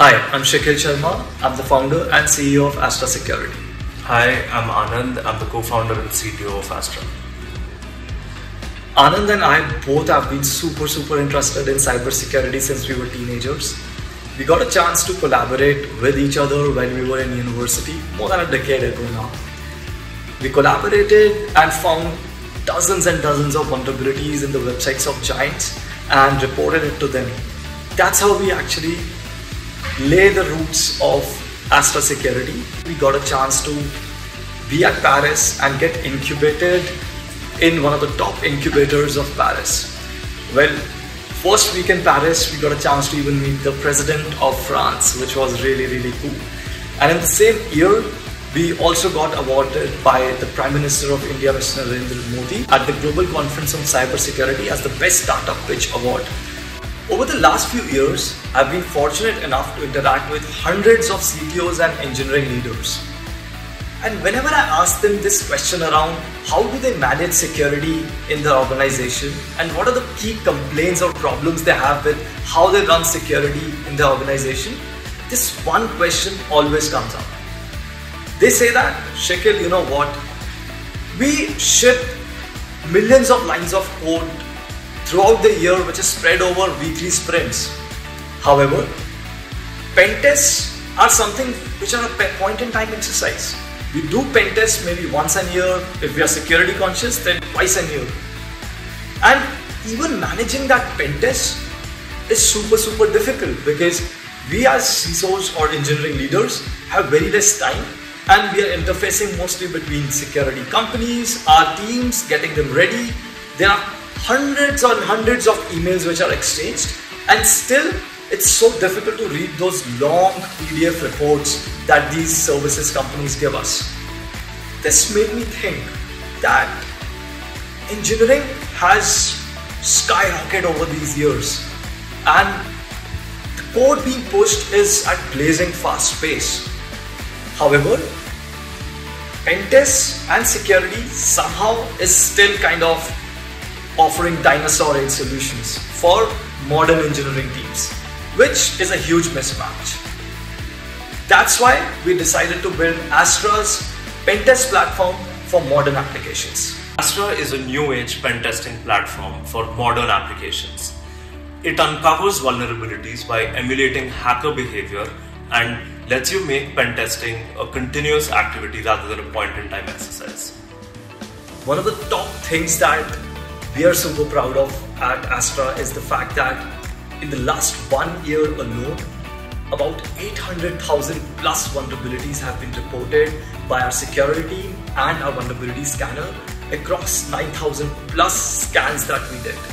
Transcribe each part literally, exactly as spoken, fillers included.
Hi, I'm Shikhil Sharma. I'm the founder and C E O of Astra Security. Hi, I'm Anand. I'm the co-founder and C T O of Astra. Anand and I both have been super, super interested in cybersecurity since we were teenagers. We got a chance to collaborate with each other when we were in university, more than a decade ago now. We collaborated and found dozens and dozens of vulnerabilities in the websites of giants and reported it to them. That's how we actually lay the roots of Astra Security. We got a chance to be at Paris and get incubated in one of the top incubators of Paris. Well, first week in Paris, we got a chance to even meet the president of France, which was really, really cool. And in the same year, we also got awarded by the Prime Minister of India, Mister Narendra Modi, at the Global Conference on Cybersecurity as the Best Startup Pitch Award. Over the last few years, I've been fortunate enough to interact with hundreds of C T Os and engineering leaders. And whenever I ask them this question around how do they manage security in their organization and what are the key complaints or problems they have with how they run security in their organization, this one question always comes up. They say that, Shikhil, you know what? We ship millions of lines of code throughout the year, which is spread over weekly sprints. However, pen tests are something which are a point in time exercise. We do pen tests maybe once a year. If we are security conscious, then twice a year. And even managing that pen test is super, super difficult because we as C I S Os or engineering leaders have very less time and we are interfacing mostly between security companies, our teams, getting them ready. There are hundreds and hundreds of emails which are exchanged, and still it's so difficult to read those long P D F reports that these services companies give us. This made me think that engineering has skyrocketed over these years and the code being pushed is at blazing fast pace. However, pen tests and security somehow is still kind of offering dinosaur-age solutions for modern engineering teams, which is a huge mismatch. That's why we decided to build Astra's Pentest Platform for modern applications. Astra is a new age pen testing platform for modern applications. It uncovers vulnerabilities by emulating hacker behavior and lets you make pen testing a continuous activity rather than a point in time exercise. One of the top things that we are super proud of at Astra is the fact that in the last one year alone, about eight hundred thousand plus vulnerabilities have been reported by our security team and our vulnerability scanner across nine thousand plus scans that we did.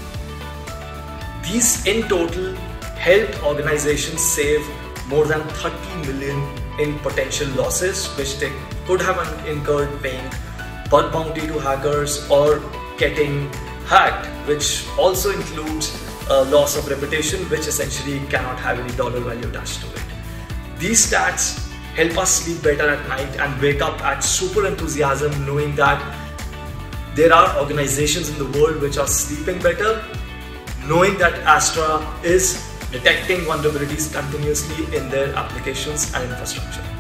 These in total helped organizations save more than thirty million in potential losses, which they could have incurred paying bug bounty to hackers or getting hacked, which also includes a loss of reputation, which essentially cannot have any dollar value attached to it. These stats help us sleep better at night and wake up at super enthusiasm, knowing that there are organizations in the world which are sleeping better, knowing that Astra is detecting vulnerabilities continuously in their applications and infrastructure.